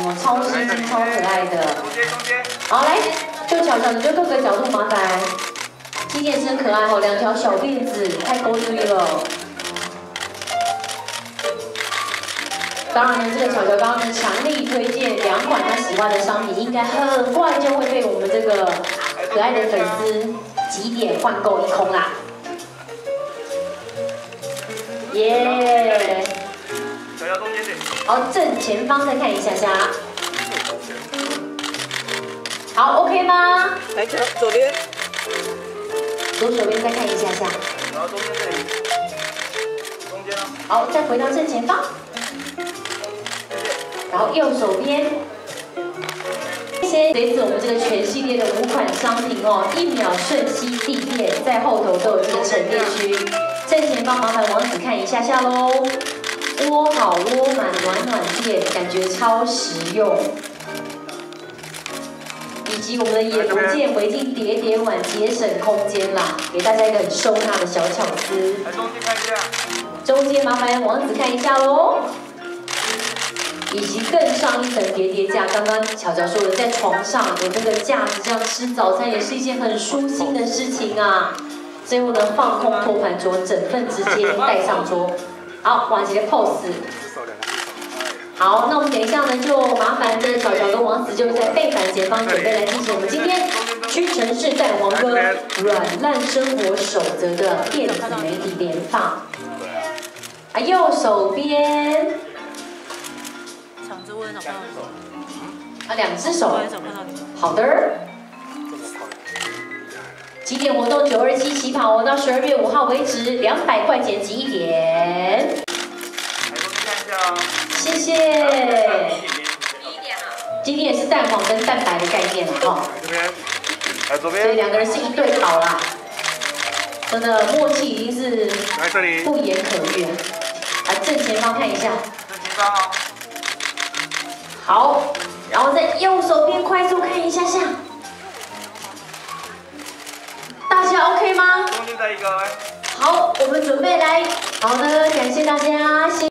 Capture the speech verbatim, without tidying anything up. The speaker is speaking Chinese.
哦，超湿巾，超可爱的。好，来，就巧巧，你就各个角度麻烦。今天真可爱哦，两条小辫子，太勾追了。当然呢，这个巧巧刚刚呢强力推荐两款他喜欢的商品，应该很快就会被我们这个可爱的粉丝几点换购一空啦。耶！好，正前方再看一下下。好 ，OK 吗？ 来，左边。 左手边再看一下下。 然后中间这里。中间啊。 好，再回到正前方。然后右手边。先，这次我们这个全系列的五款商品哦，一秒瞬吸地垫，在后头都有这个沉淀区。正前方麻烦王子看一下下喽。窝好窝满暖暖垫，感觉超实用。以及我们的眼不见围巾叠叠碗，节省空间啦，给大家一个很收纳的小巧思。 来中间看一下。 中间麻烦王子看一下喽。以及更上一层叠叠架，刚刚巧巧说的，在床上有这个架子，这样吃早餐也是一件很舒心的事情啊。最后呢，放空托盘桌，整份直接带上桌。好，完结 pose。好，那我们等一下呢，就麻烦的巧巧跟王子就在背板前方准备来进行我们今天屈臣氏蛋黄哥软烂生活守则的电子媒体联放。啊，右手边。 场子我很少看到你。 啊，两只手。 我很少看到你。 好的。几点活动？九二七起跑哦，到十二月五号为止，两百块钱集一点。谢谢。今天也是蛋黄跟蛋白的概念了哈。 这边，来左边。 所以两个人是一对好啦，真的默契已经是不言可喻了。啊，正前方看一下。 正前方啊。 好，然后在右手边快速看一下下。大家 OK 吗？ 中间再一个。 好，我们准备来。好的，感谢大家。谢